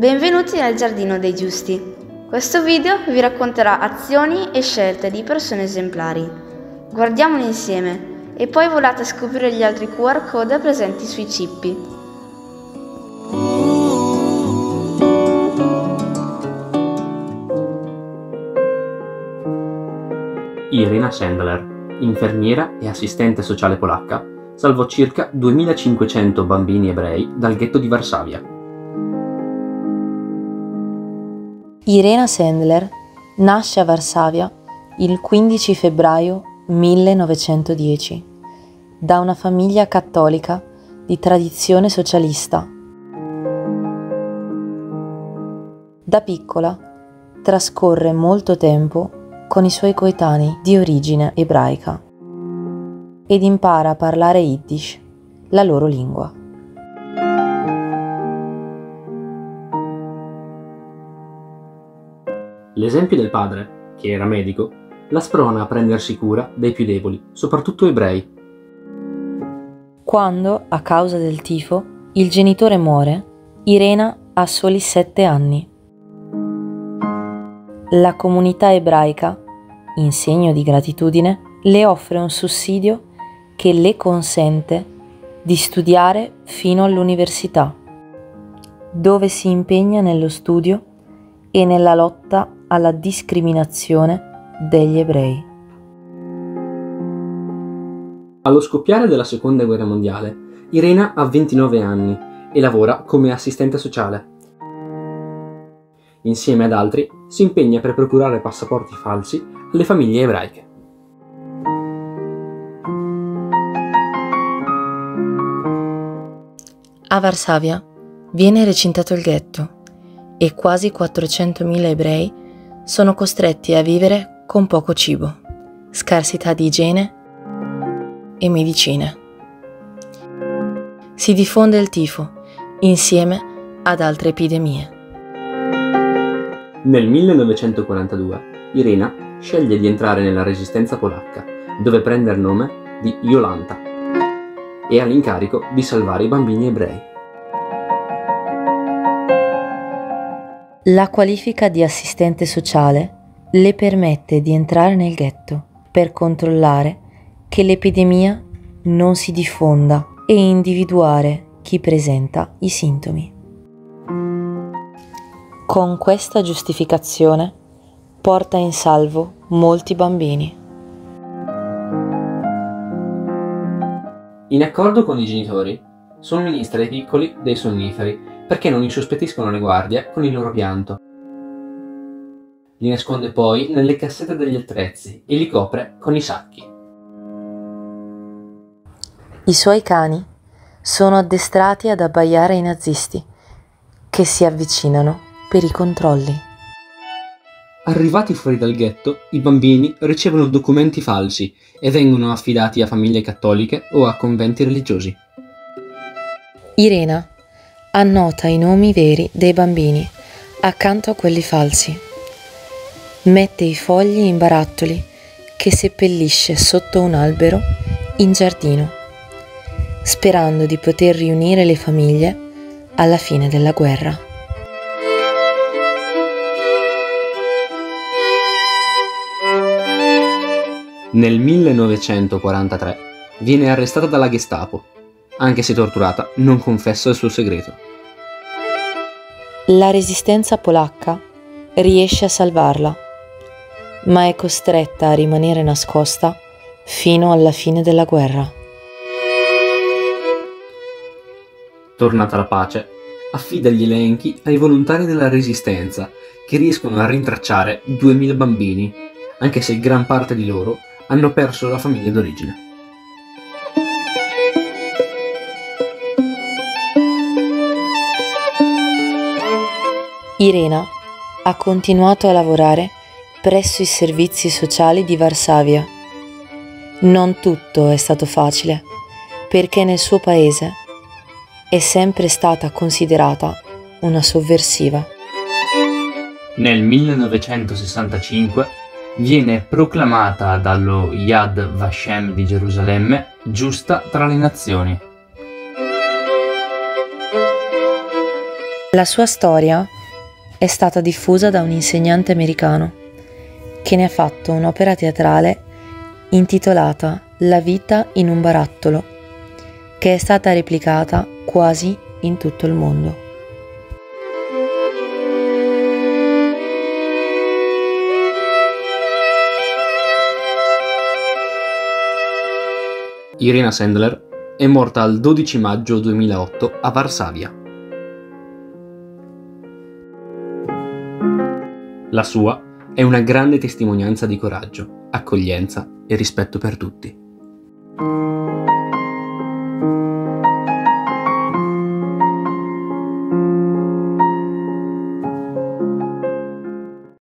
Benvenuti nel Giardino dei Giusti. Questo video vi racconterà azioni e scelte di persone esemplari. Guardiamoli insieme e poi volate a scoprire gli altri QR code presenti sui cippi. Irena Sendler, infermiera e assistente sociale polacca, salvò circa 2500 bambini ebrei dal ghetto di Varsavia. Irena Sendler nasce a Varsavia il 15 febbraio 1910 da una famiglia cattolica di tradizione socialista. Da piccola trascorre molto tempo con i suoi coetanei di origine ebraica ed impara a parlare Yiddish, la loro lingua. L'esempio del padre, che era medico, la sprona a prendersi cura dei più deboli, soprattutto ebrei. Quando, a causa del tifo, il genitore muore, Irena ha soli 7 anni. La comunità ebraica, in segno di gratitudine, le offre un sussidio che le consente di studiare fino all'università, dove si impegna nello studio e nella lotta alla discriminazione degli ebrei. Allo scoppiare della Seconda Guerra Mondiale, Irena ha 29 anni e lavora come assistente sociale. Insieme ad altri si impegna per procurare passaporti falsi alle famiglie ebraiche. A Varsavia viene recintato il ghetto e quasi 400.000 ebrei sono costretti a vivere con poco cibo, scarsità di igiene e medicine. Si diffonde il tifo insieme ad altre epidemie. Nel 1942 Irena sceglie di entrare nella resistenza polacca, dove prende il nome di Jolanta e ha l'incarico di salvare i bambini ebrei. La qualifica di assistente sociale le permette di entrare nel ghetto per controllare che l'epidemia non si diffonda e individuare chi presenta i sintomi. Con questa giustificazione porta in salvo molti bambini. In accordo con i genitori, somministra ai piccoli dei sonniferi perché non insospettiscono le guardie con il loro pianto. Li nasconde poi nelle cassette degli attrezzi e li copre con i sacchi. I suoi cani sono addestrati ad abbaiare ai nazisti che si avvicinano per i controlli. Arrivati fuori dal ghetto, i bambini ricevono documenti falsi e vengono affidati a famiglie cattoliche o a conventi religiosi. Irena annota i nomi veri dei bambini accanto a quelli falsi. Mette i fogli in barattoli che seppellisce sotto un albero in giardino, sperando di poter riunire le famiglie alla fine della guerra. Nel 1943 viene arrestata dalla Gestapo. Anche se torturata, non confessa il suo segreto. La resistenza polacca riesce a salvarla, ma è costretta a rimanere nascosta fino alla fine della guerra. Tornata la pace, affida gli elenchi ai volontari della resistenza che riescono a rintracciare 2000 bambini, anche se gran parte di loro hanno perso la famiglia d'origine. Irena ha continuato a lavorare presso i servizi sociali di Varsavia. Non tutto è stato facile, perché nel suo paese è sempre stata considerata una sovversiva. Nel 1965 viene proclamata dallo Yad Vashem di Gerusalemme giusta tra le nazioni. La sua storia è stata diffusa da un insegnante americano che ne ha fatto un'opera teatrale intitolata La vita in un barattolo, che è stata replicata quasi in tutto il mondo. Irina Sendler è morta il 12 maggio 2008 a Varsavia. La sua è una grande testimonianza di coraggio, accoglienza e rispetto per tutti.